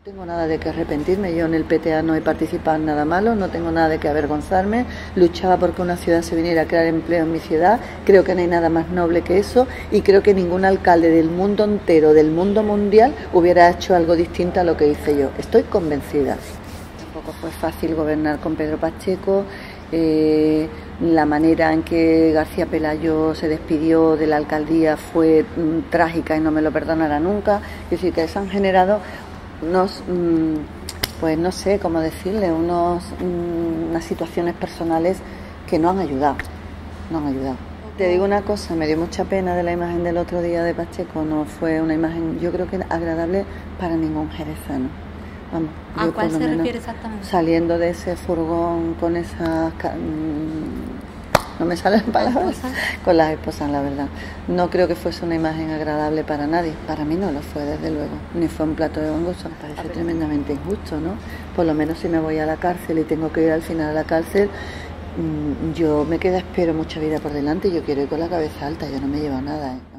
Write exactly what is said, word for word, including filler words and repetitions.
No tengo nada de que arrepentirme, yo en el P T A no he participado en nada malo, no tengo nada de que avergonzarme, luchaba porque una ciudad se viniera a crear empleo en mi ciudad, creo que no hay nada más noble que eso y creo que ningún alcalde del mundo entero, del mundo mundial, hubiera hecho algo distinto a lo que hice yo, estoy convencida. Tampoco fue fácil gobernar con Pedro Pacheco, eh, la manera en que García Pelayo se despidió de la alcaldía fue mm, trágica y no me lo perdonará nunca, es decir, que se han generado unos, pues no sé cómo decirle, unos, unas situaciones personales que no han ayudado, no han ayudado. Te digo una cosa, me dio mucha pena de la imagen del otro día de Pacheco, no fue una imagen, yo creo que agradable para ningún jerezano. Vamos, ¿A cuál se menos, refiere exactamente? Saliendo de ese furgón con esas... no me salen palabras, con las esposas, la verdad. No creo que fuese una imagen agradable para nadie, para mí no lo fue, desde luego, ni fue un plato de gusto, me parece tremendamente injusto, ¿no? Por lo menos si me voy a la cárcel y tengo que ir al final a la cárcel, yo me queda, espero, mucha vida por delante y yo quiero ir con la cabeza alta, yo no me llevo nada, ¿eh?